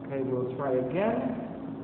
Okay, we'll try again.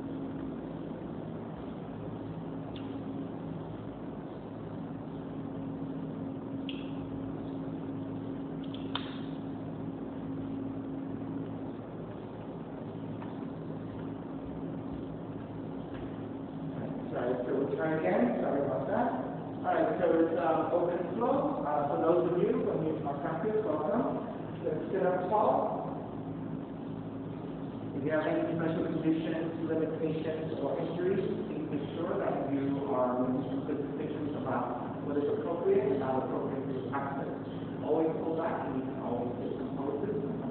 Sorry, so we'll try again. Sorry about that. All right, so it's open flow. For those of you who are new to my practice, welcome. Let's sit up tall. If you have any special conditions, limitations, or injuries, please make sure that you are making some good decisions about what is appropriate and not appropriate for your practice. Always pull back, and you can always get composed.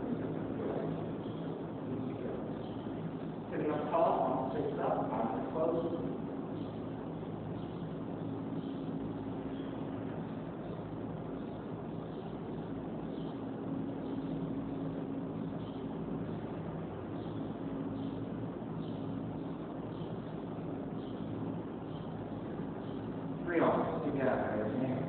Sitting up tall, arms straight up, eyes closed. Three arms together as hands.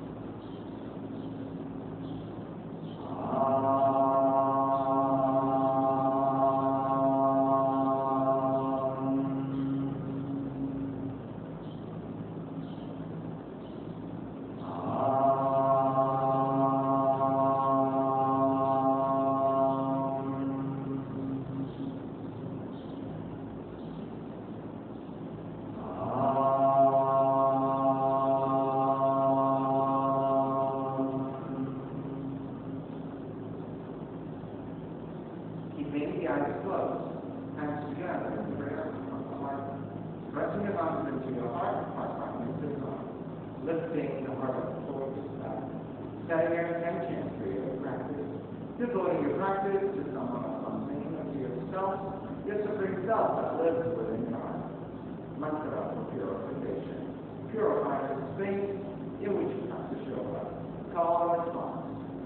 Keeping the eyes closed, hands together in prayer from the heart, pressing your arms into your heart into the heart, lifting the heart up towards the sky, setting your intention for your practice, devoting your practice to something of yourself, your supreme self that lives within your heart. Mantra for purification. Purify the space in which you practice yoga. Call and response.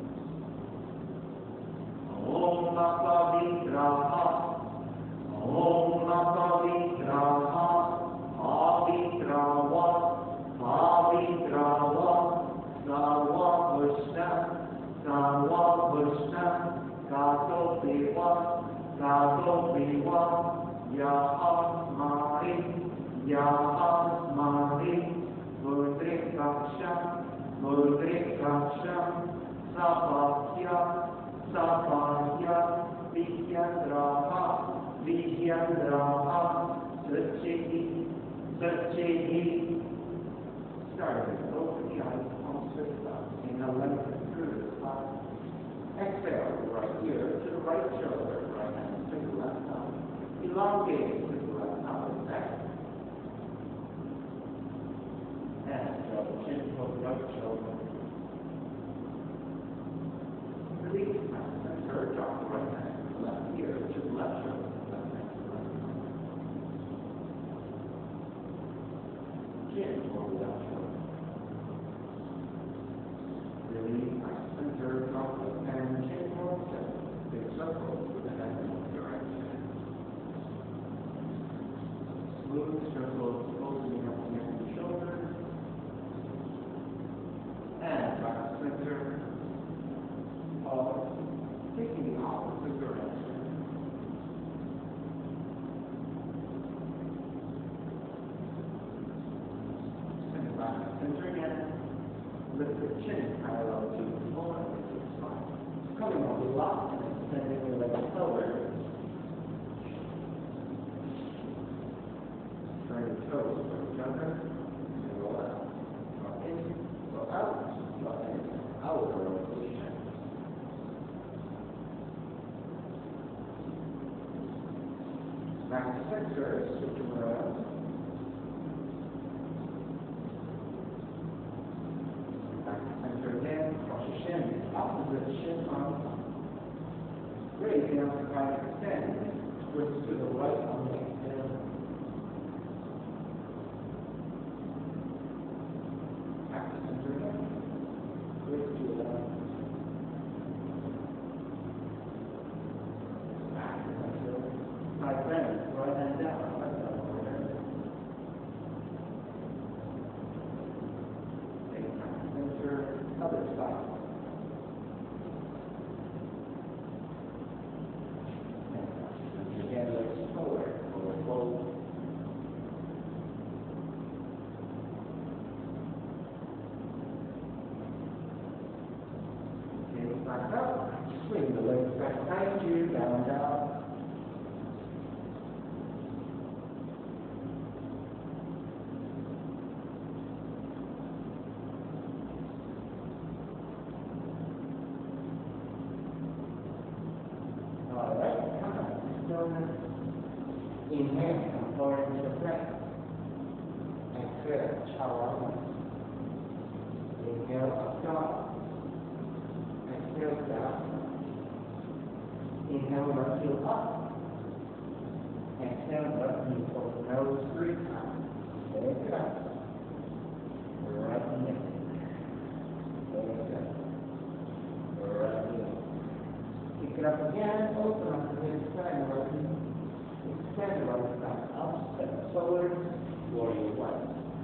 Om Pavitraha, Om Pavitraha, Pavitrawa, Pavitrawa, Sarva Vishna, Sarva Vishna, Kato Deva, Yahamari, Yahamari, Mudrikaksha, Mudrikaksha, Sapatya, Sapatya, Vihyandraha, Vihyandraha, Sachehi, Sachehi. Started. Open the eyes, palms straight up. Inhale, lengthen through the spine. Exhale, right ear to the right shoulder, right hand to the left thumb. Elongate to the left side of the neck. And double chin to the right shoulder. Release center, drop the right hand to the left ear to the left shoulder, left hand to the left thumb. Chin toward the left shoulder. Release center, drop the hand, chin toward the center. Big circles with the hand in the direction. Smooth circles opening up near the shoulders. And back center. Taking the opposite direction. Send it back center again. Lift the chin parallel to the floor and to the spine. Coming on the left and extending your legs forward. Turn your toes for each other. And go out. Go in. Go out. Go in. Out. Rotation. Back to center. Switch them around. Again, cross your shin, opposite shin on top. Great, now to try to extend, twist to the right on the exhale. Back to center again, twist to the left. Back to center, side bend, right hand down, left hand overhead. Take back to center. Other side. And again, stillness. Inhale, come forward into the breath. Exhale, chaturanga. Inhale, up dog. Exhale, down. Inhale, left heel up. Exhale, left knee for the nose 3 times. There you go. Right knee. There you go. Right knee. Pick it up again, open up the extend right knee. Extend right back up, step forward, warrior 1.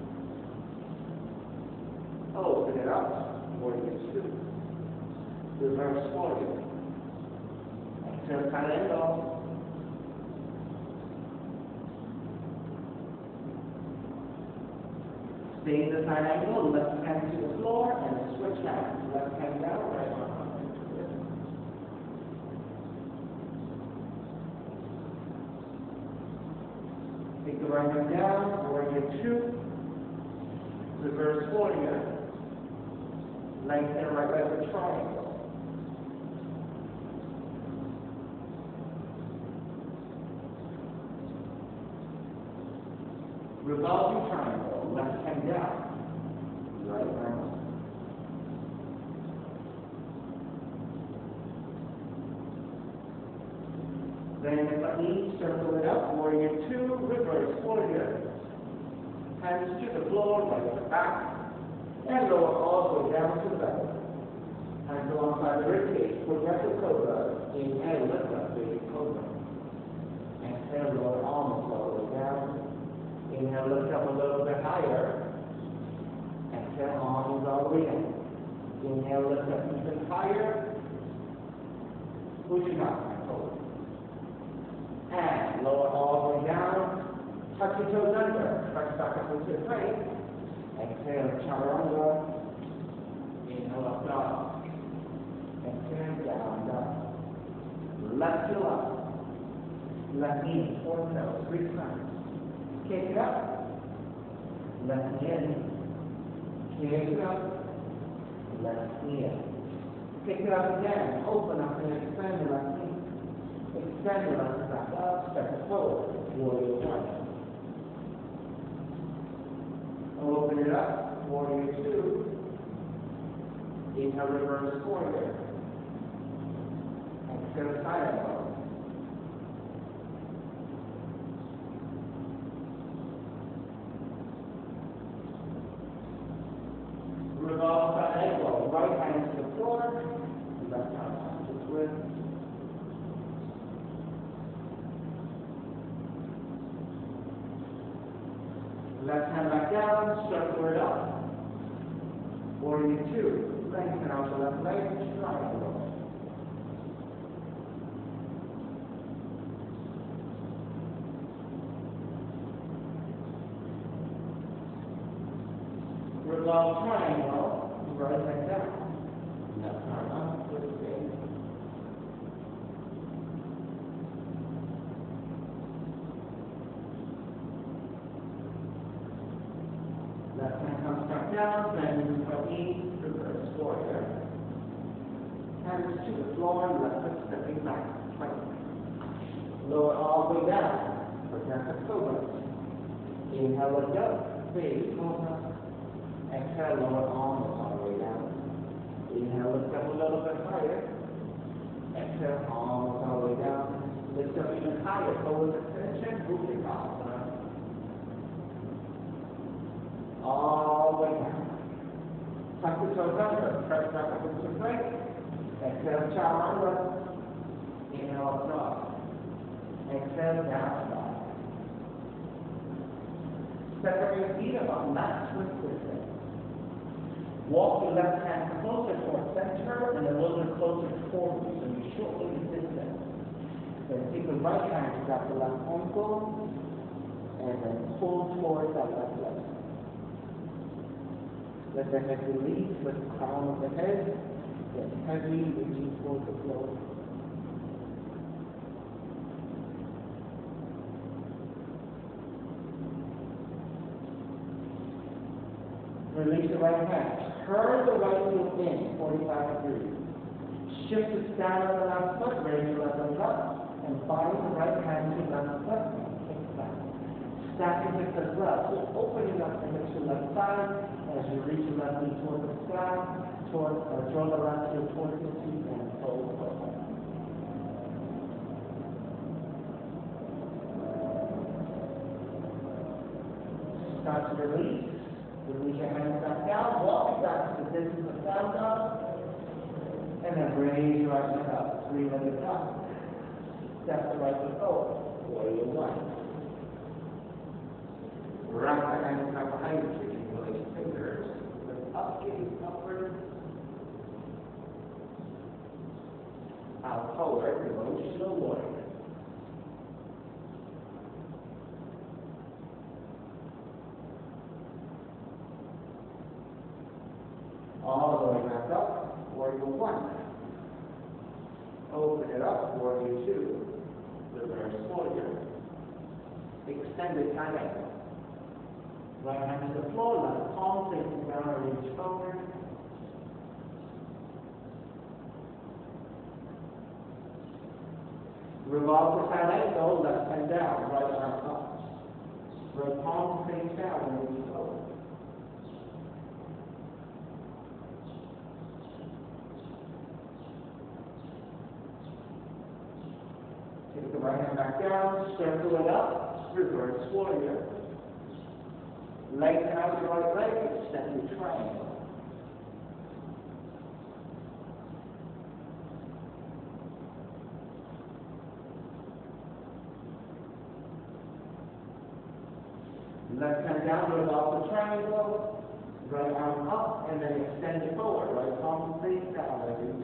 Open it up, warrior 2. Reverse warrior. Exhale, side angle. Stay in the side angle, left hand to the floor, and switch hands. Left hand down, right arm up. Take the right hand down, warrior 2. Reverse warrior. Lengthen right leg for triangle. Revolving triangle, left hand down, right arm up. Then if I need, circle it up, warrior 2, reverse warrior. Hands to the floor, right to the back, and lower all the way down to the belly. Hands alongside the ribcage, progressive cobra. Inhale, lift up, baby cobra. Exhale, lower arms all the way down. Inhale, lift up a little bit higher. Exhale, arms all the way down. Inhale, lift up even higher. Ujjayi forward. And lower all the way down. Touch your toes under. Press back up into the plank. Exhale, chaturanga. Inhale, up dog. Exhale, down dog. Left heel up. Left knee, 4 toes, 3 times. Kick it up. Left knee in. Kick it up. Left knee in. Kick it up again. Open up and expand the left knee. Extend the left back up. Step forward. Warrior 1. Open it up. Warrior 2. Inhale, reverse warrior. Exhale, side angle. Revolve side angle. Right hand to the floor. Left arm up to twist. Left hand back down, circle it up. Warrior 2, lengthen out the left leg, triangle. Revolve triangle, right leg down. Left arm up, twist it. Left hand comes back down, then knee, reverse warrior. Hands to the floor, left foot stepping back, plank. Lower all the way down, progressive cobra. Inhale, lift up, baby cobra. Exhale, lower arms all the way down. Inhale, lift up a little bit higher. Exhale, arms all the way down. Lift up even higher, forward extension, Ujjayi. All the way down. Tuck the toes under, press back up into the plank. Exhale, chaturanga. Inhale, up dog. Exhale, down dog. Separate your feet about mat, twist this way. Walk your left hand closer towards center and a little bit closer towards you, so you shorten the distance. Then take the right hand to grab the left ankle and then pull towards that left leg. Let the head release, let the crown of the head get heavy, reaching towards the floor. Release the right hand. Turn the right heel in, 45 degrees. Shift the stand on the left foot, raise your left leg up, and bind the right hand to left foot and kick back. Stacking hips as well. So opening up the hips to left side as you reach your left knee toward the sky, draw the left heel towards your feet and fold forward. Start to release. Release your hands back down. Walk it back to the distance of down dog. And then raise your right leg up. Three-legged up. Step the right foot forward. Warrior one. Wrap the hands back behind you. Interlace fingers. Lift up, gaze upward. Out forward. Devotional warrior. All the way back up, warrior one. Open it up, warrior two. Reverse warrior. Extended side angle. Right hand to the floor, left palm facing down, reach forward. Revolve the side angle, left hand down, right arm up. Right palm face down, reach forward. Take the right hand back down, circle it up, reverse warrior. Lengthen out your right leg, extend the triangle. Left hand down, revolve the triangle, right arm up, and then extend it forward. Right palm face down, ready.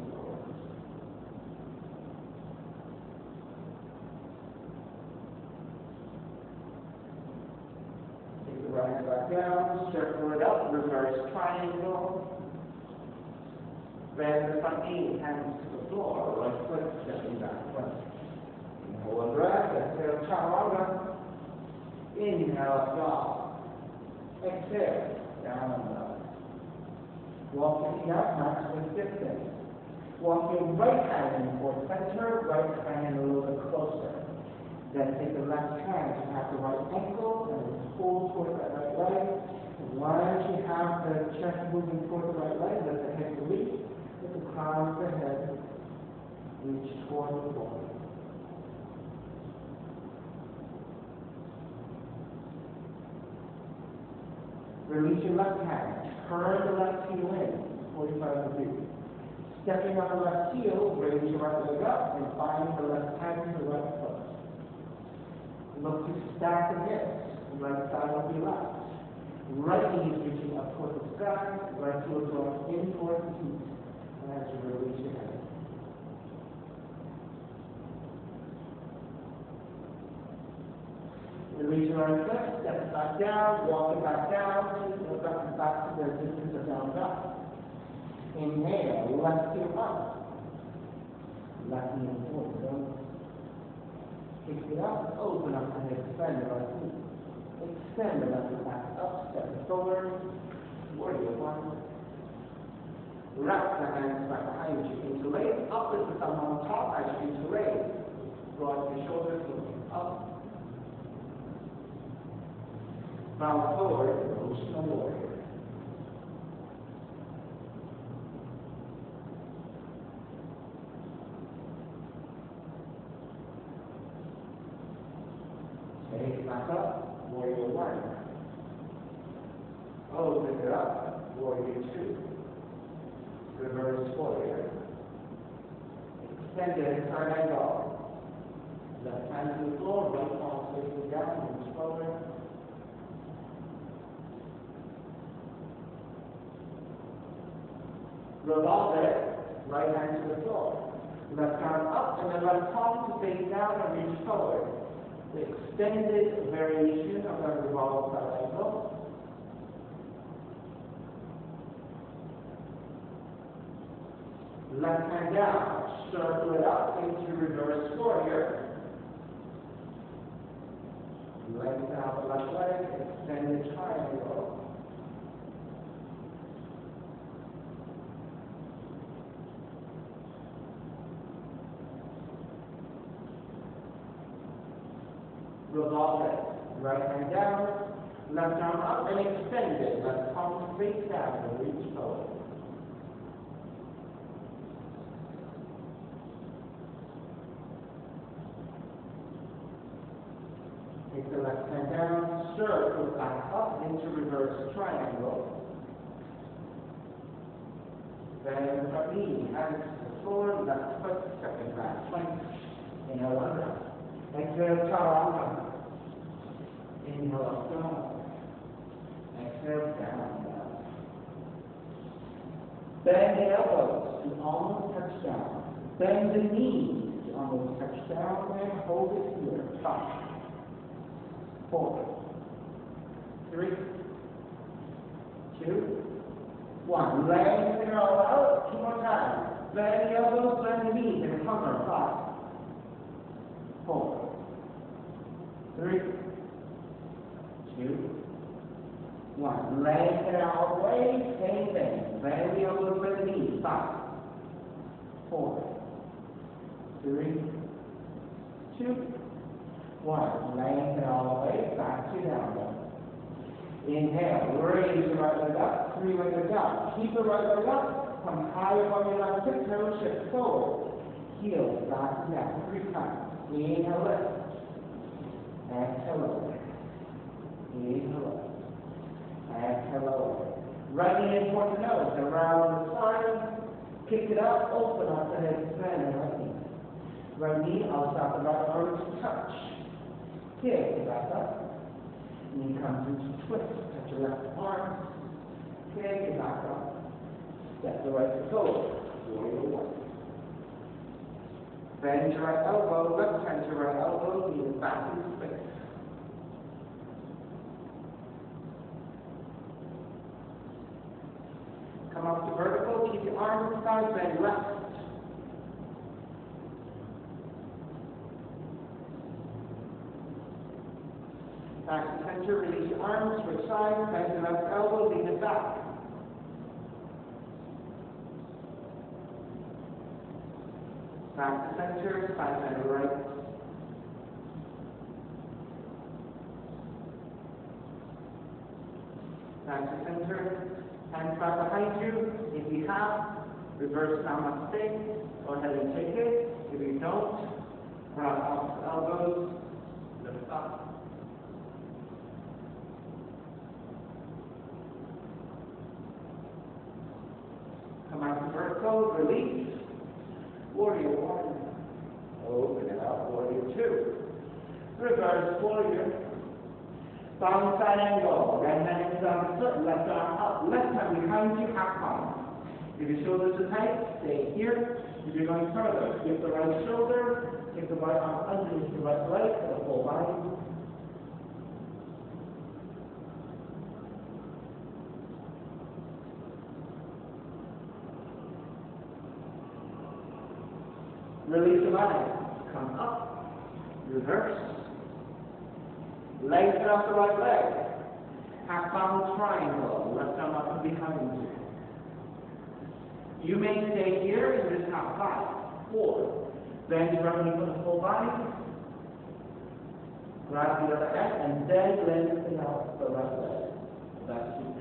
Right hand back down, circle it up, reverse triangle. Bend the front knee, hands to the floor, right foot stepping back front. Inhale one breath, exhale chaturanga. Inhale up dog. Exhale, down dog. Walk your feet out, maximum distance. Walk your right hand in towards center, right hand a little bit closer. Then take the left hand to have the right ankle and pull towards that right leg. Once you have the chest moving towards the right leg, let the head release. Let the crown of the head reach toward the floor. Release your left hand. Turn the left heel in, 45 degrees. Stepping on the left heel, raise your right leg up and bind the left hand to the right foot. Look to stack the hips, right side will be left. Right knee is reaching up toward the sky, right heel drawing in toward the feet as you release your head. Release your right foot, step it back down, walk it back down, back to the distance of down dog. Inhale, left heel up. Left knee forward, down. Kick it up, open up the head, extend the right knee. Extend the left back up, step it forward. Warrior one. Wrap the hands back behind you. Interlace, up with the thumb on top as you interlace. Broaden your shoulders, looking up. Bow forward, devotional warrior. Take it back up, warrior one. Open it up, warrior two. Reverse warrior. Extend it, side angle. Left hand to the floor, right palm facing down, reach forward. Revolve it, right hand to the floor. Left arm up and then right palm to face down and reach forward. The extended variation of that revolve side angle. Left hand down, circle it up into reverse warrior. Lengthen out the left leg, extended triangle. revolve it. Right hand down, left arm up and extend it. Left palm face down and reach forward. Take the left hand down, circle back up into reverse triangle. Then front knee, hands to the floor, left foot, stepping back, plank. Inhale, one down. Exhale, chaturanga. Inhale, up down. Exhale, down, down. Bend the elbows to almost touch down. Bend the knees to almost touch down and hold it here. 5, 4, 3, 2, 1. Lengthen it all out. 2 more times. Bend the elbows, bend the knees, and hover. 5, 4, 3, 2, 1. Lengthen it all the way. Same thing. Bend the elbows, bend the knees. 5, 4, 3, 2, 1. Lengthen it all the way. Back to down dog. Inhale. Raise the right leg up. 3 legs down. Keep the right leg up. Come high above your left hip. Toe shift forward. Heels back to down. 3 times. Inhale lift. Exhale lower. Inhale up. Exhale lower. Right knee in towards the nose. Around the spine. Kick it up. Open up the head. Expand the right knee. Right knee outside the right arm to touch. Kick it back up. Knee comes into twist. Touch your left arm. Kick it back up. Step the right foot forward. Warrior 1. Bend your right elbow, left hand to right elbow, knee back into space. Come up to vertical, keep your arms inside, bend left. Back to center, release your arms, switch sides, bend your left elbow, lean it back. Back to center, side bend right. Back to center, hands back behind you. If you have, reverse namaste. Go ahead and take it. If you don't, grab opposite elbows, lift up. Come out to vertical, release. Warrior 1. Open it up. Warrior 2. Reverse warrior. Palm side angle. Right hand is on the foot. Left arm up. Left hand behind you. Half palm. If your shoulders are tight, stay here. If you're going further, lift the right shoulder. Take the right arm underneath the right leg for the whole body. Release the leg. Come up. Reverse. Lengthen up the right leg. Half palm triangle. Left arm up and behind you. You may stay here in this half 5, 4. Bend your right knee for the whole body. Grab the other end and then lengthen out the right leg. That's it.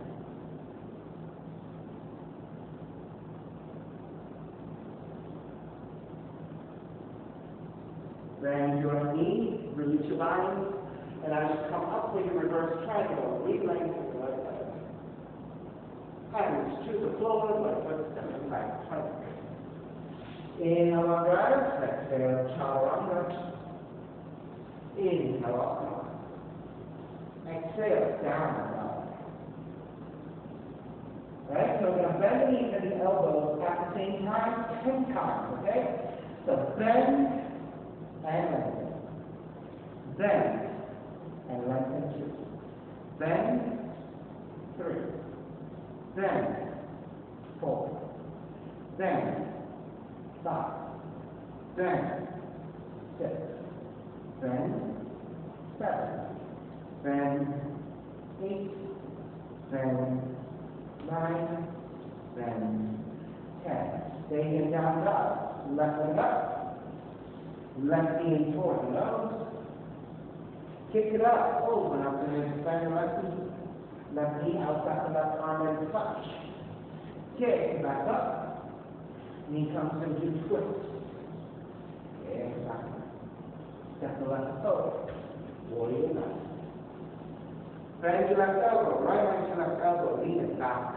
Bend your knee, release your body, and as you come up with your reverse triangle, re-lengthen the right leg. Hands to the floor, right foot stepping back, plank. Inhale, rise, exhale, chaturanga. Inhale, up. Exhale, down and up. Right, so we're going to bend the knees and the elbows at the same time, 10 times, okay? So bend and lengthen. Bend and lengthen 2. Bend 3. Bend 4. Bend 5. Bend 6. Bend 7. Bend 8. Bend 9. Bend 10. Stay in down dog. Left leg up. Left knee in toward the nose. Kick it up, open up, and then bend the left knee outside the left arm and touch. Kick back up. Knee comes into twist. Okay, back. Step the left toe. Warrior left. Bend your left elbow, right arm to left elbow, lean it back.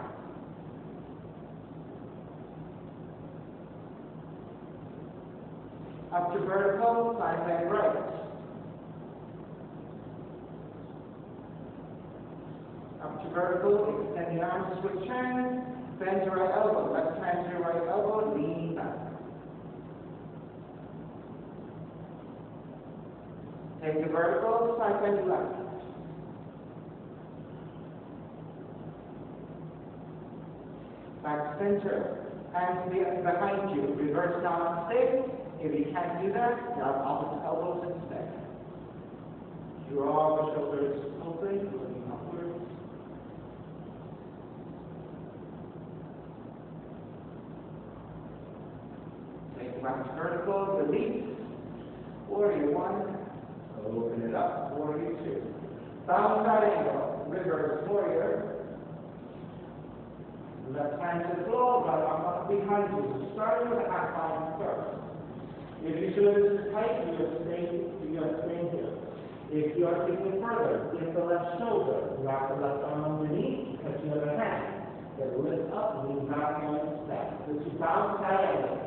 Up to vertical, side bend right. Up to vertical, extend the arms, switch hands, bend your right elbow, left hand to your right elbow, lean back. Take the vertical, side bend left. Back center, hands behind you, reverse down on stage. If you can't do that, grab opposite elbows instead. Draw the shoulders open, looking upwards. Take back vertical, release. Warrior one. Open it up, warrior two. Bounce that angle, reverse warrior. Left hand to the floor, right arm up behind you. Starting with the half line first. If you feel this is tight, you're staying here. If you are thinking further, lift the left shoulder, wrap the left arm underneath, touch the other hand. Then lift up, lean back and step. This is bounce triangle.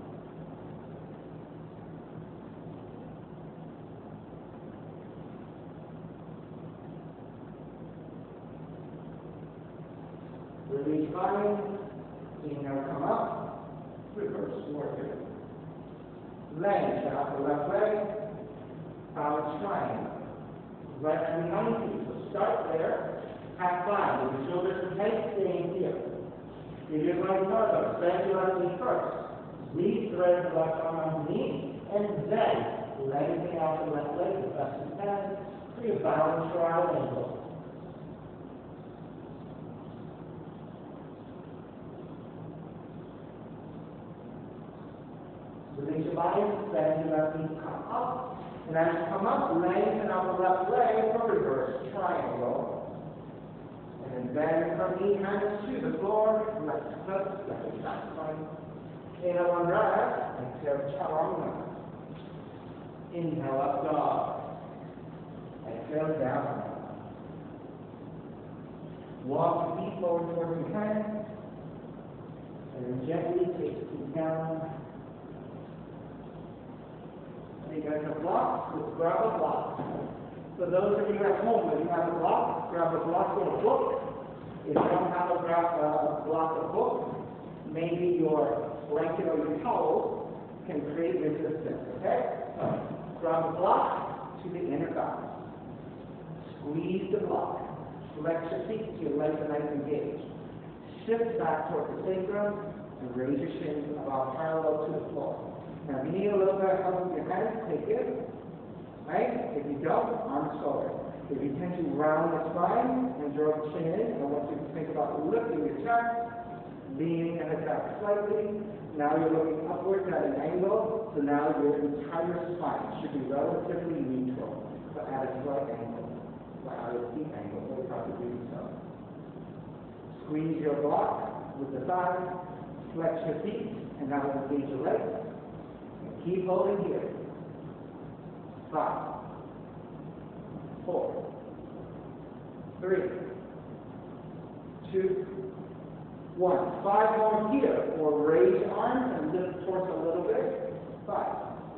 Release line, inhale, come up, reverse warrior. Leg out the left leg, bounce triangle. Right hand behind you. So start there, half line. With the shoulders tight, staying here. If you're going further, bend your left knee first. Squeeze thread the left arm underneath, and then lengthen out the left leg as best you can for your bounce triangle. Release your body, bend your left knee, come up. And as you come up, lengthen out the left leg for reverse triangle. And then bend from knee, hands to the floor, left foot, left back line. Inhale on right, exhale chaturanga. Inhale up dog. Exhale down. Walk your feet forward towards your hands. And then gently take your feet down. You guys have blocks, just grab a block. For those of you at home, if you have a block, grab a block or a book. If you don't have a block or book, maybe your blanket or your towel can create resistance, okay? Grab a block to the inner thigh. Squeeze the block. Flex your feet so your legs are nice and engaged. Shift back towards the sacrum and raise your shins about parallel to the floor. Now, if you need a little bit of help with your hands, take it. Right? If you don't, arms forward. If you tend to round the spine and draw the chin in, I want you to think about lifting your chest, leaning the head back slightly. Now you're looking upwards at an angle, so now your entire spine should be relatively neutral, but at a slight angle, or at a deep angle, we'll probably do so. Squeeze your block with the thigh, flex your feet, and now engage your legs. Keep holding here. 5, 4, 3, 2, 1. 5 more here. Or raise your arms and lift towards a little bit. 5,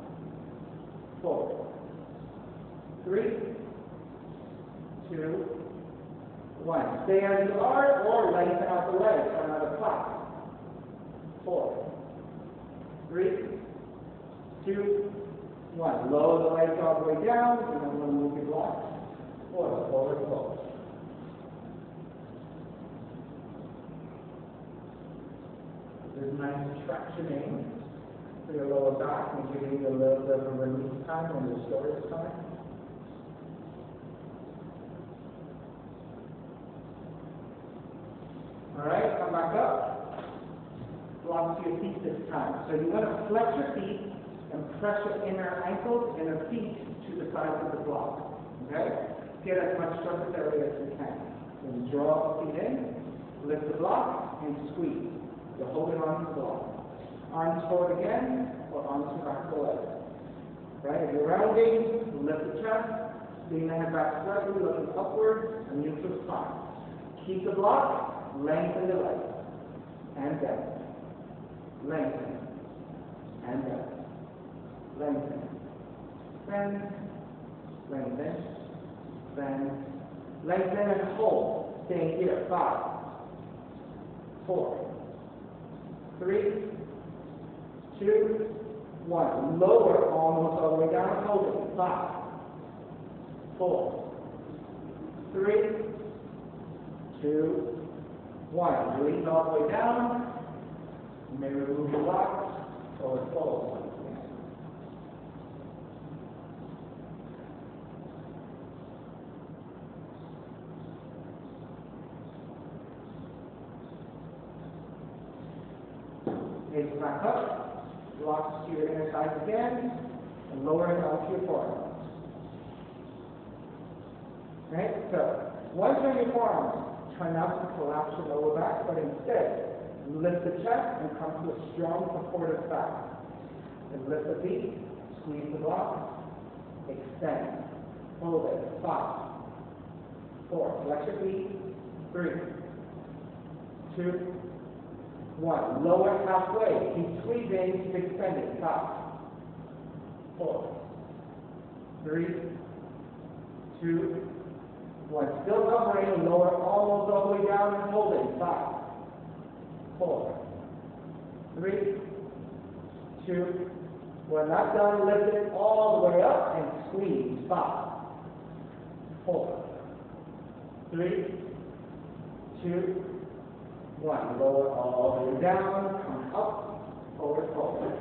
4, 3, 2, 1. Stay as you are or lengthen out the legs for another 5, 4, 3, 2, 1. Lower the legs all the way down, and then we'll move your blocks. Forward fold. There's nice tractioning for your lower back and giving you a little bit of a release time when the storage time. Alright, come back up. Block to your feet this time. So you want to flex your feet and press your inner ankles and your feet to the sides of the block. Okay? Get as much surface area as you can. Then draw feet in, lift the block, and squeeze. You're holding on to the block. Arms forward again, or arms to back of the leg. Right? If you're rounding, lift the chest, lean the head back slightly, looking upward, and neutral spine. Keep the block, lengthen the leg, and bend. Lengthen, and bend. Lengthen, bend, lengthen, bend, lengthen, and hold. Staying here. 5, 4, 3, 2, 1. Lower almost all the way down. Hold it. 5, 4, 3, 2, 1. Release all the way down. You may remove the blocks or fold. Raise back up, blocks to your inner thighs again, and lower it onto your forearms. Right? So, once on your forearms, try not to collapse your lower back, but instead, lift the chest and come to a strong supportive back. And lift the feet, squeeze the block, extend, hold it. 5, 4, flex your feet, 3, 2, 1. Lower halfway. Keep squeezing. Keep extending. 5, 4, 3, 2, 1. Still hovering. Lower almost all the way down and holding. 5, 4, 3, 2, 1. Not done. Lift it all the way up and squeeze. 5, 4, 3, 2, 1. Lower all the way down, come up, forward, forward.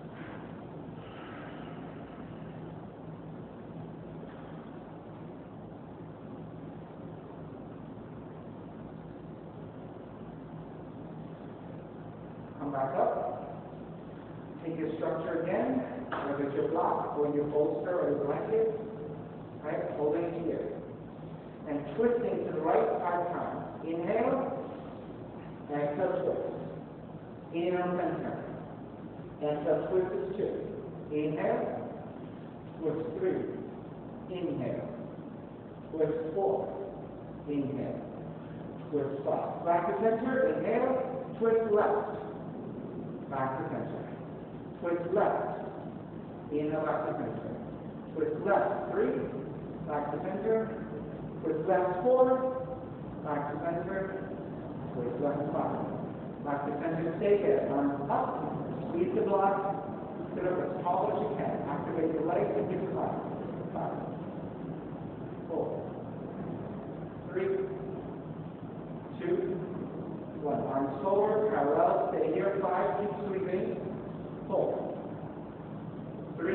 Come back up. Take your structure again, whether it's your block or your bolster or your blanket, right? Holding it here. And twisting to the right 5 times. Inhale. Exhale, twist. Inhale, 10 times. Exhale, twist is 2. Inhale. Twist 3. Inhale. Twist 4. Inhale. Twist 5. Back to center. Inhale. Twist left. Back to center. Twist left. Inhale, back to center. Twist left. 3. Back to center. Twist left. 4. Back to center. Twist left 5. Back to center, stay there. Arms up, squeeze the block, sit up as tall as you can. Activate your legs and get your body. 5, 4, 3, 2, 1. Arms forward, parallel, stay here. 5, keep squeezing. 4, 3,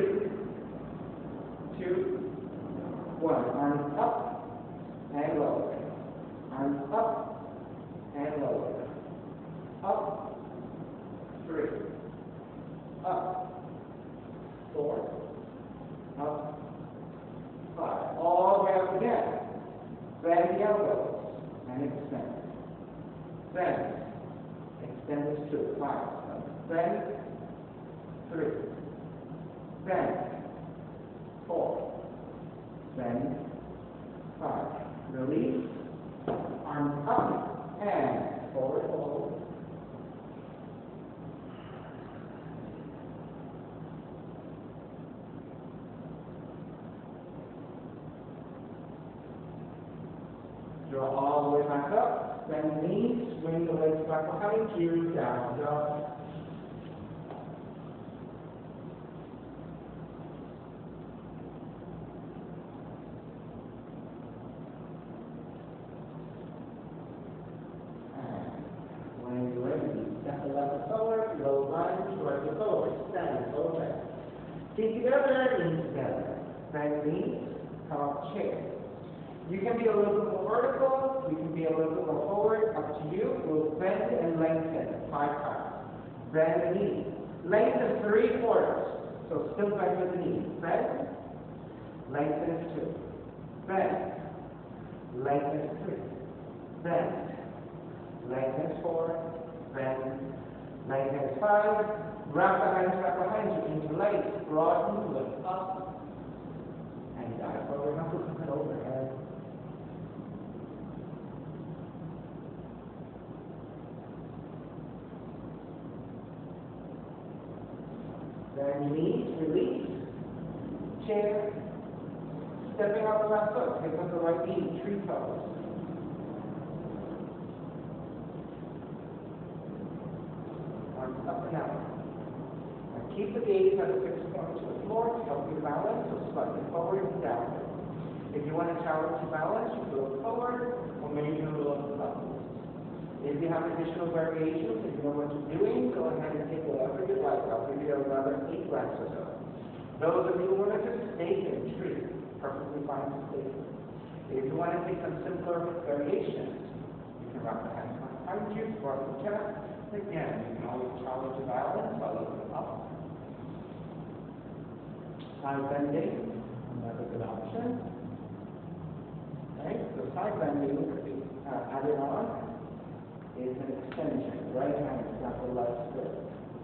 2, 1. Arms up and lower. Arms up and lower. Up, 3, up, 4, up, 5. All the way up again. Bend the elbows and extend. Bend. Extend this 2. 5. Bend. 3. Bend. 4. Bend. 5. Release. Arms up. And forward, forward. Draw all the way back up. Bend the knees, swing the legs back behind you, down dog. Feet together, knees together. Bend knees, come up chair. You can be a little bit more vertical, you can be a little bit more forward, up to you. We'll bend and lengthen 5 times. Bend the knees. Lengthen 3/4. So still bend with the knees. Bend, lengthen is 2. bend, lengthen 3, bend, lengthen 4, bend, lengthen 5, wrap the hands into legs, broad movement, up, and dive forward, knuckles come overhead. Then knees, release, chair, stepping out the left foot, pick up the right knee, tree pose. Arms up and out. Now keep the gaze at a fixed point to the floor to help you balance, so slightly forward and down. If you want to challenge your balance, you go forward, or maybe you look up. If you have additional variations, if you know what you're doing, go ahead and take whatever you like. I'll give you another 8 breaths or so. Those of you who want to just stay in tree, perfectly fine to stay here. If you want to take some simpler variations, you can wrap the hands behind you, squat the chest. Again, you can always challenge your balance by looking up. Side bending, another good option. Okay, so side bending added on is an extension. Right hand is not the left foot.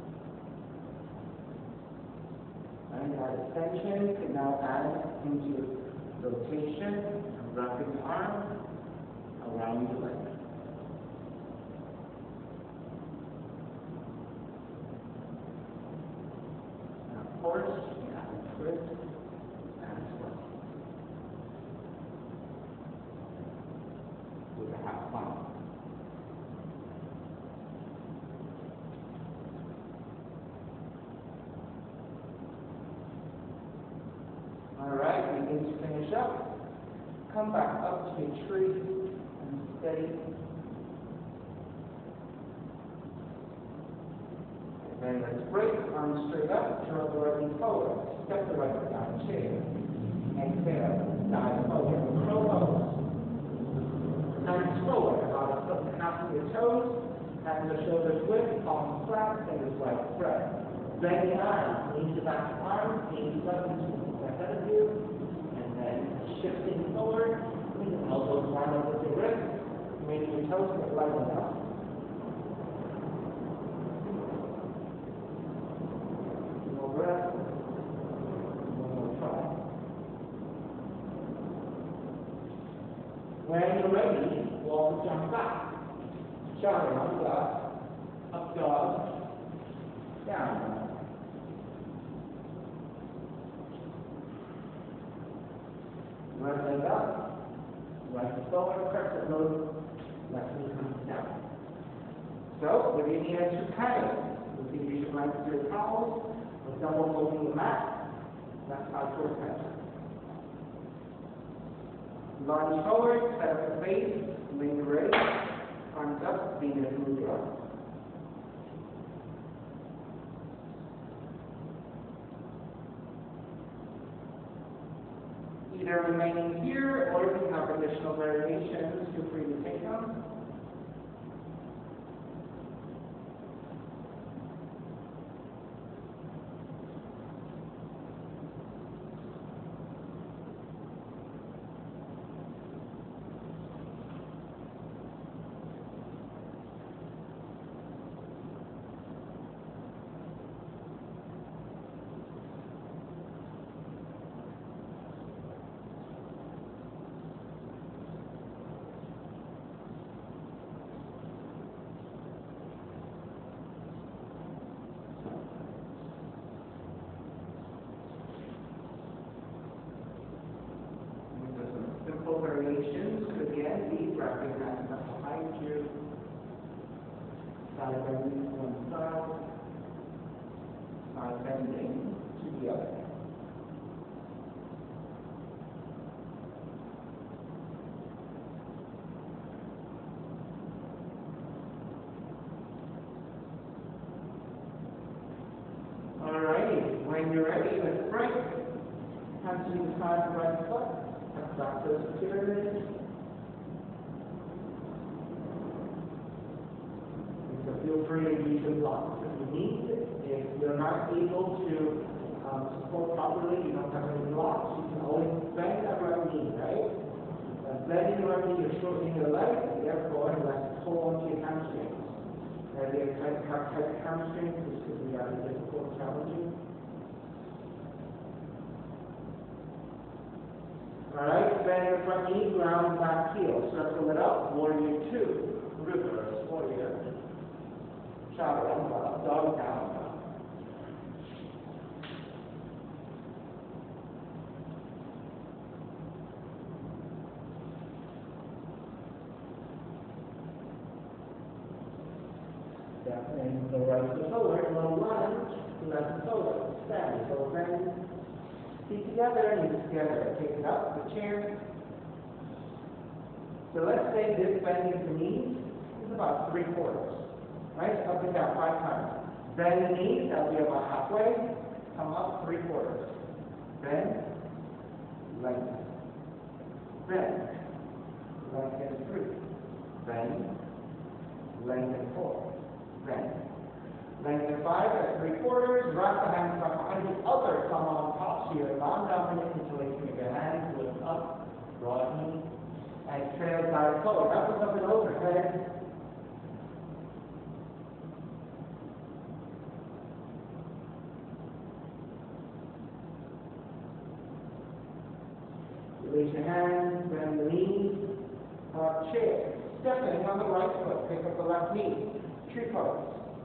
And that extension can now add into rotation and wrapping the arm around the leg. And of course, you can add a twist and swirl. We can have fun. Alright, begin to finish up. Come back up to a tree and steady. And then let's break, arms straight up, draw the right knee forward. Step the right foot down, chair. Exhale, dive forward, crow pose. Hands forward, about a foot and a half to your toes. Hands or shoulders width, palms flat, fingers wide spread. Bend the arms, knees to back arms, knees up into ahead of you, and then shifting forward, elbows line up with your wrist, making your toes get light enough. One more breath, one more try. When you're ready, walk the jump back. Chaturanga, up dog, down dog. Right leg up, right foot forward, crescent load, left knee comes down. So, with any extra padding, you can use your right to your towels, or double folding the mat, left side towards head. Lunge forward, set up the base, lean ready, arms up, lean and move your arms. Either remaining here, or if you have additional variations, feel free to take them. Variations could again be wrapping hands up behind you, side bending to one side, side bending to the other. Alrighty, when you're ready, let's break. Hands to the side of the right foot. Back to the pyramid. So feel free to use your blocks if you need. If you're not able to support properly, you don't have any blocks, you can always bend that right knee, right? Bending around you're shortening your legs, and therefore you have to pull onto your hamstrings. If you have tight hamstrings, this could be rather difficult and challenging. Alright, bend the front knee, ground back heel. Circle it up, warrior 2. Reverse warrior. Chaturanga, dog down. And the right foot forward, low lunge, left forward, stand, so bend, feet together, knees together, take it up, the chair. So let's say this bending of the knees is about 3/4, right? Up and down 5 times. Bend the knees, that'll be about halfway, come up 3/4. Bend, lengthen. Bend, lengthen 3. Bend, lengthen 4. Bend. Lengthen 5 at 3/4, wrap the hands up behind the other thumb on top, so you're non-dominant interlacing of your hands, lift up, broad knee, exhale, dive forward, up and over, head. Release your hands, bend the knees, chair. Stepping on the right foot, pick up the left knee. Tree pose.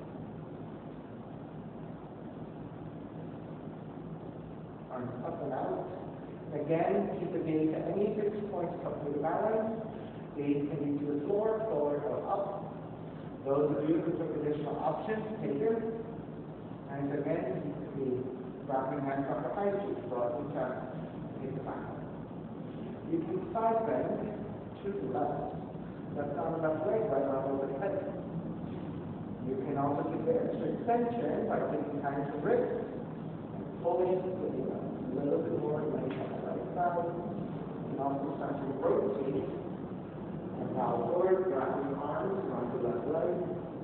Arms up and out. Again, keep the gaze at any of your 2 points up to the balance. Gaze can be to the floor, forward or up. Those of you who took additional options, take them. And again, keep the wrapping hands up behind you, broad and turn. Take the back. You can side bend to the left. Left arm, left leg, right arm over the head. You can also get the extra extension by taking hands to wrists and pulling a little bit more length on the right side. You can also start to rotate and bow forward, wrapping your arms around the left leg.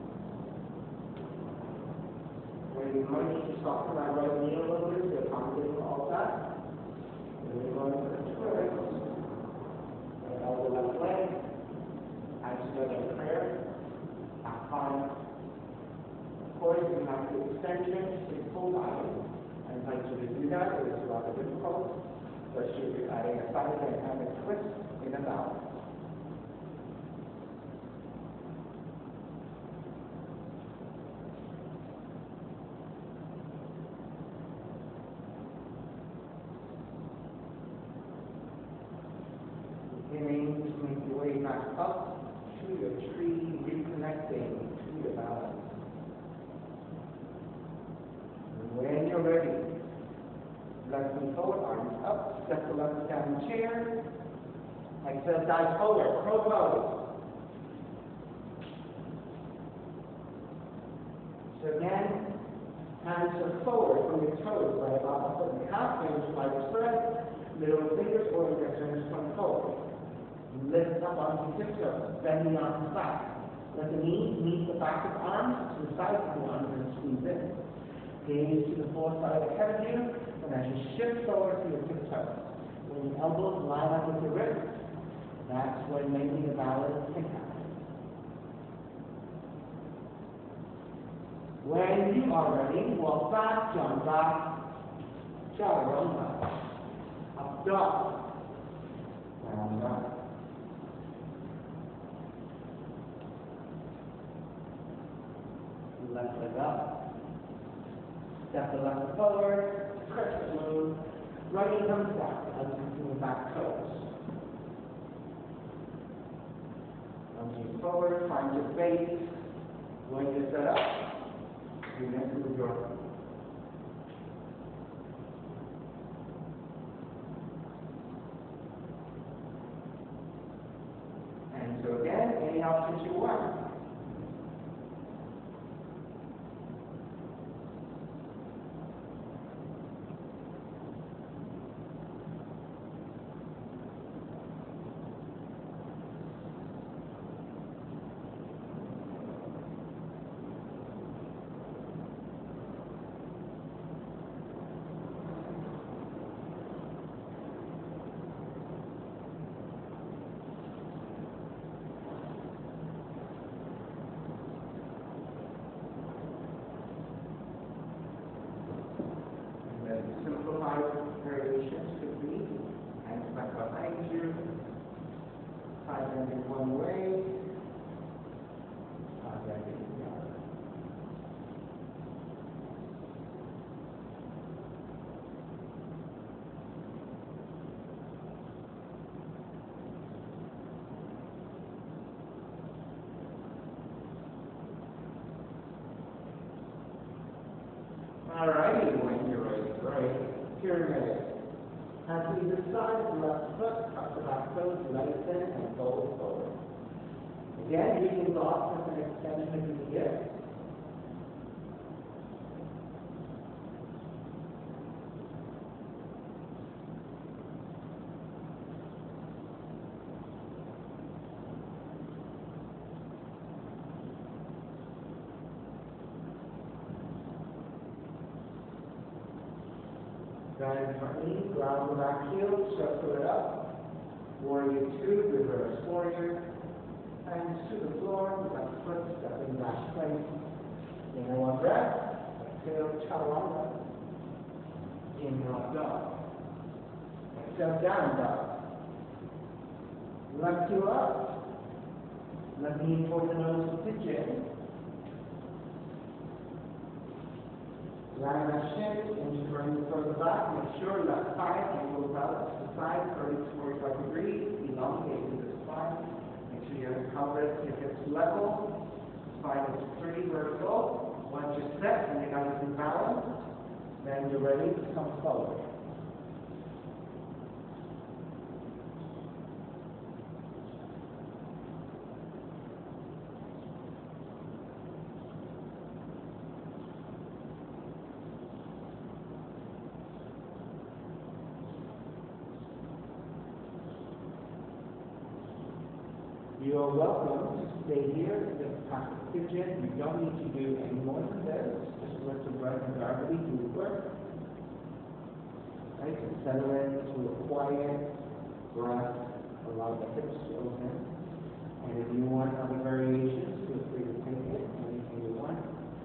When you might need to soften that right knee a little bit to accommodate all of that. And we're going to the twist. And elbow left leg. Hands together in prayer. Back five. Of course, you have the extension, take full body. I invite you to do that. It is rather difficult, especially if you're adding a side dynamic twist in and out. Beginning to make your way back up to your tree, reconnecting to your balance. When you're ready, left knee forward, arms up, step the left down the chair. Exhale, dive forward, crow pose. So again, hands are forward from your toes by about a foot and a half, fingers wide spread, middle fingers or indexers from forward. Lift up onto tiptoes, bend the arms back. Let the knees meet the back of the arms to the sides of the arms and squeeze in. Gaze to the fore side ahead of you, and as you shift forward to your tiptoes, when your elbows line up with your wrists, that's when maybe the balance can happen. When you are ready, walk back, jump back, chaturanga, up dog, down up. Left leg up. Step the left forward, crescent moon, right knee comes down as you do the back toes. Lunging forward, find your base. When you set up, you next move your arm. And so again, any options you want. behind you. Side bending one way. Side bending the other. Alrighty, when you're ready, great. Pyramid. As we decide, left foot, up the back toes, lengthen and fold forward. Again, using blocks as an extension of the hip. Then turn, ground the back heel, circle it up. Warrior 2, reverse warrior. Hands to the floor, left foot stepping back straight. Inhale one breath, exhale chaturanga. Inhale up dog. Exhale down dog. Left heel up. Left knee toward the nose, pigeon. Land that shin, inch turning further back, make sure left thigh angles out to the side, 30 to 45 degrees, elongating the spine. Make sure you have the coverage, your hips level, spine is pretty vertical. Once you're set and you got it in balance, then you're ready to come forward. You are welcome to stay here in this practice pigeon. You don't need to do any more than this. Just let the breath and gravity do the work. Right? So settle into a quiet breath. Allow the hips to open. And if you want other variations, feel free to take it anything you want.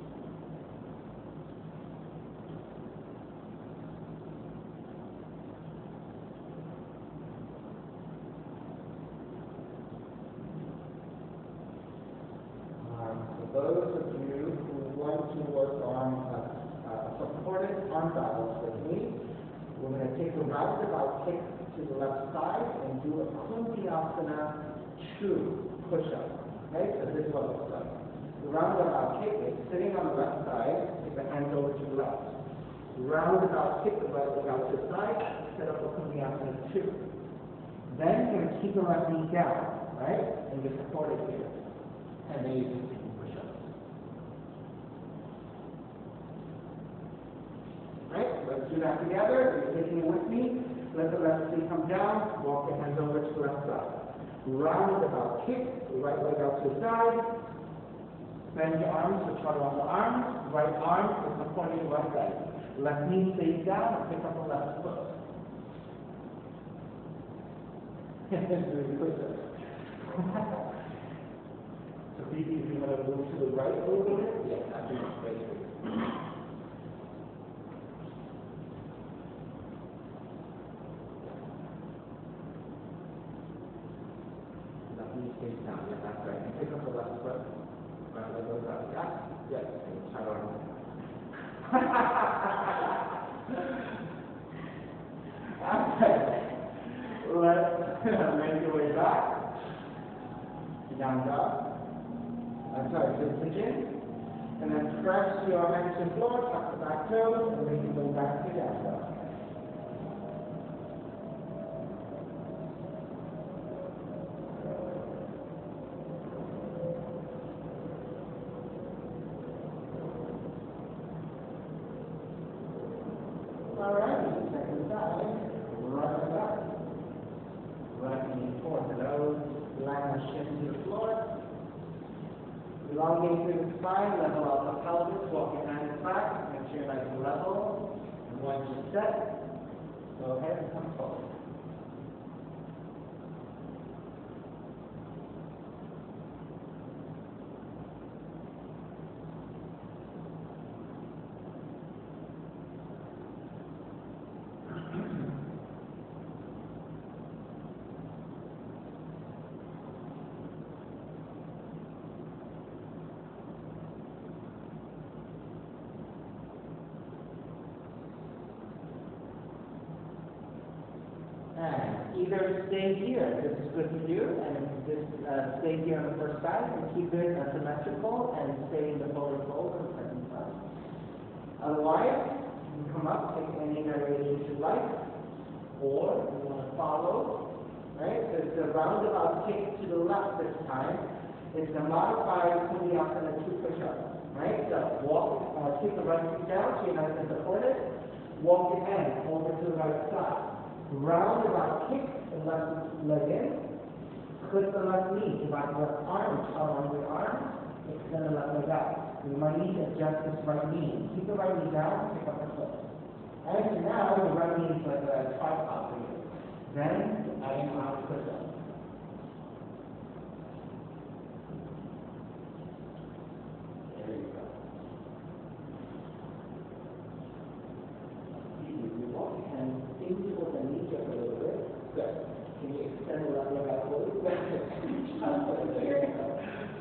Those of you who want to work on a supported arm balance with me, we're going to take a roundabout kick to the left side and do a Vinyasa 2 push-up. Okay, so this is what it looks like. The roundabout kick is sitting on the left side, take the hands over to the left. Roundabout kick the right leg out to the side, set up a Vinyasa 2. Then you're going to keep the left knee down, right, and get supported here. And then you can let's do that together. You're taking it with me. Let the left knee come down. Walk your hands over to the left side. Roundabout kick. The right leg out to the side. Bend your arms to chaturanga arms. Right arm is supporting the right leg. Left knee stays down and pick up the left foot. So maybe if you want to move to the right a little bit, yes, that'd be great. Stays down, yeah, that's right. And pick up the left foot. Right leg goes up. Yeah? Yes. Chaturanga. Okay. Let's make your way back. Down dog. I'm sorry, to the pigeon. And then press your hands to the floor, tuck the back toes, and make your way back to down dog. Alright, second side, right back. Right knee toward the nose, land the shin to the floor. Elongate through the spine, level out the pelvis, walk your hands back, make sure you're nice and level. And once you're set, go ahead and come forward. either stay here, this is good for you, and just stay here on the first side and keep it symmetrical and stay in the forward fold on the second side. Otherwise, you can come up, take any variation you like, or you want to follow, right? So it's a roundabout kick to the left this time. It's a modified Vinyasa 2 push-ups, right? So walk, take the right feet down so you're nice and supported. Walk your hand over to the right side. Roundabout kick the left leg in. Clip the left knee, divide the left arm, around the arm, extend the left leg out. You might need to adjust this right knee. Keep the right knee down, pick up the foot. Alright, so now the right knee is like a tripod for you. Then adding on push-up. There you go. You walk your hands into the knee just a little bit. Good. Can you extend the left leg out a little bit? There you go.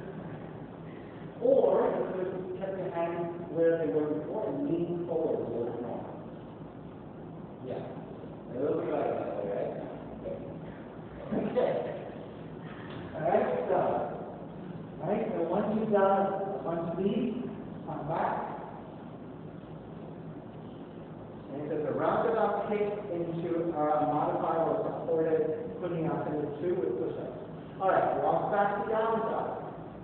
Or you could keep your hands where they were before and lean forward a little more. Yeah. A little bit like that, right? Okay. Alright, so. Alright, so once you've done one sleeve, come back. And there's a roundabout kick into our modified or supported putting up into 2 with push-ups. Alright, walk back to down dog.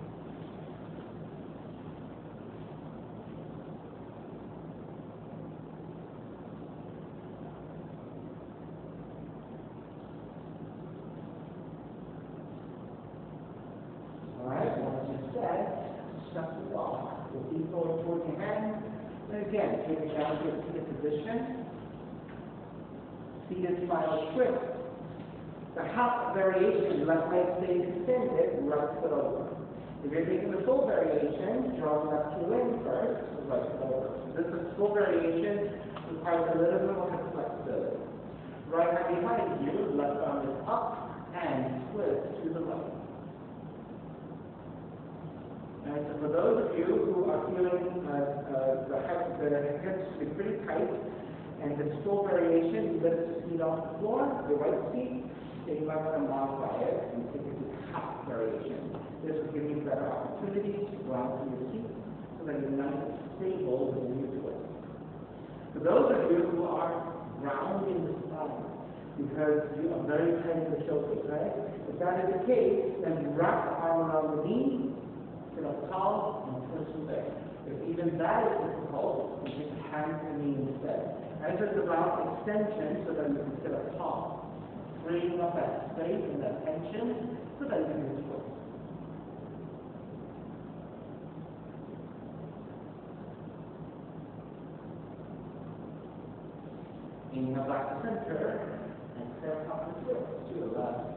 Step the walk. Your feet forward towards your hands. And again, take it down to a seated position. Seated spinal twist. The half variation, left leg stays extended, right foot over. If you're taking the full variation, draw the left heel in first, right foot over. This is full variation, requires a little bit more flexibility. Right hand behind you, left arm is up, and twist to the right. And so for those of you who are feeling the hips to be pretty tight, and this full variation, you lift the feet off the floor, the right feet, take left arm modify it, and take it to half variation. This will give you better opportunities to ground through your feet, so that you're nice and stable when you do it. For those of you who are rounding the spine, because you are very tight in the shoulders, right? If that is the case, then wrap the arm around the knee, sit up tall, and twist from there. If even that is difficult, you just hand the knee instead. And so it's about extension so that you can sit up tall, freeing up that space and that tension so that you can do twist. Inhale back to center, exhale up and twist to the left.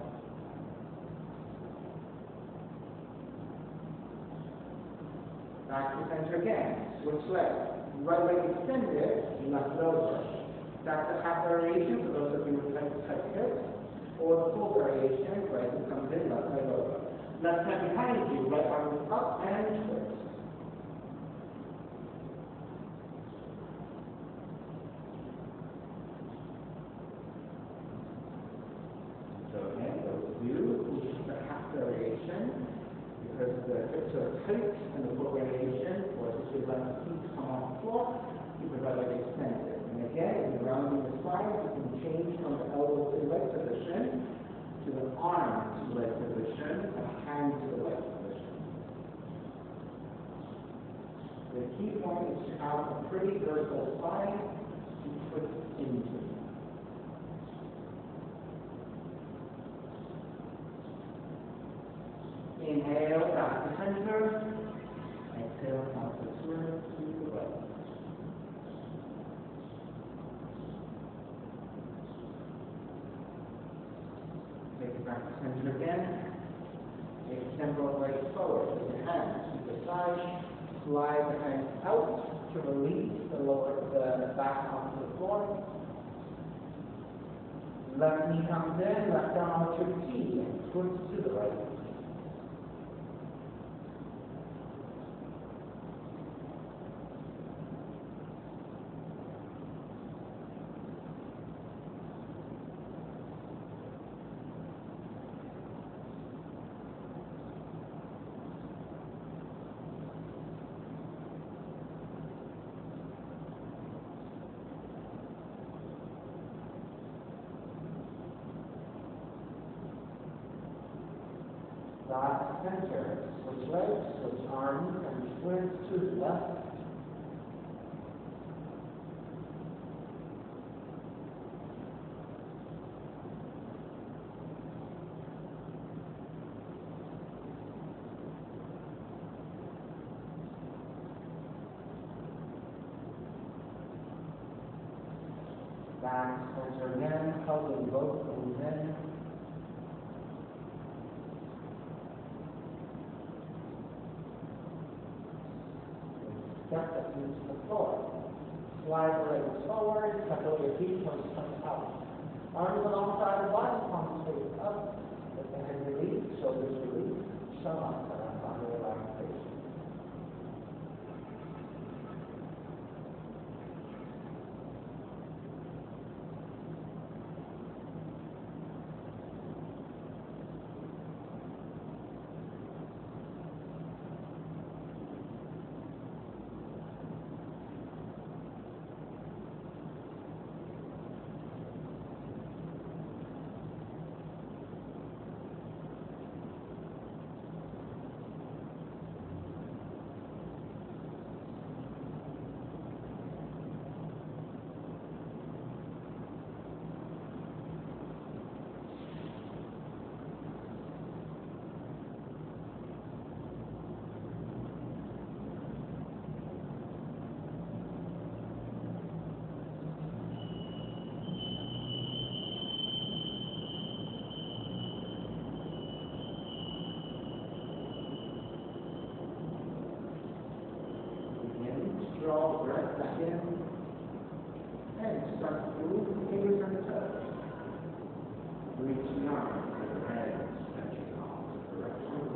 Back to center again, switch legs. Right leg extended, left over. That's the half variation for those of you with tight hips, or the full variation, right leg comes in, left leg over. Left hand behind you, right arm is up and twist. So again, those of you who use the half variation, because the hips are tight and the foot variation, or if you let the feet come off the floor, keep the right leg extended. And again, if you're rounding the spine, you can change from the elbow to the leg position, to the arm to the leg position, and hand to the leg position. The key point is to have a pretty vertical spine to put into. Inhale, back to center. Exhale, out to twist to the right. Take it back to center again. Extend both legs forward with your hands to the side. Slide the hands out to release the back onto the floor. Left knee comes in, left arm out to the T, and twist to the right. Back center. Switch legs, switch arms, and twist to the left. Back center again, hugging both knees in. Step that meets the floor. Slide the legs forward, tuck out your feet, toes tucked out. Arms alongside the body, palms face up. Let the head release, shoulders release. Shavasana, body relaxation. Draw the breath back in and start to move the fingers and toes. Reaching out to the head, stretching off the direction.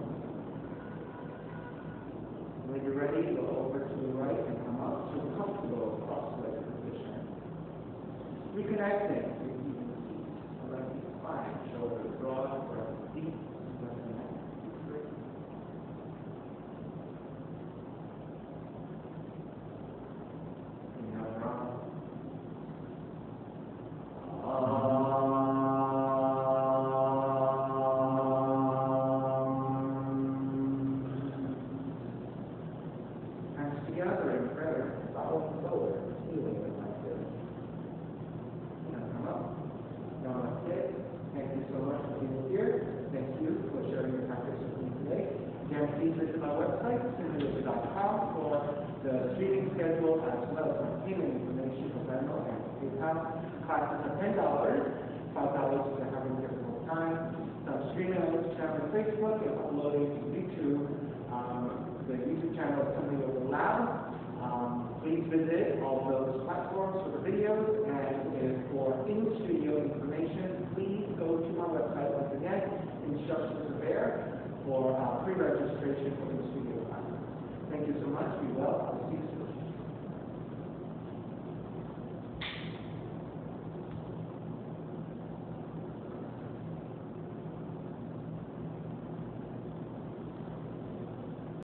When you're ready, go over to the right and come up to a comfortable cross-legged position. Reconnecting with the feet, letting the spine, shoulders broad, breath deep, let the neck free. Together in prayer, bow forward, healing like this. Now come up. Namaste. Thank you so much for being here. Thank you for sharing your practice with me today. Again, please visit my website, simhayoga.com, for the streaming schedule as well as my payment information for Venmo and PayPal. Classes are $10, $5 if you're having a difficult time. So I'm streaming on Instagram and Facebook and uploading to YouTube. The YouTube channel is Simha Yoga Lab. Please visit all those platforms for the videos, and for in-studio information, please go to my website once again. Instructions are there for pre-registration for in-studio classes. Thank you so much. Be well.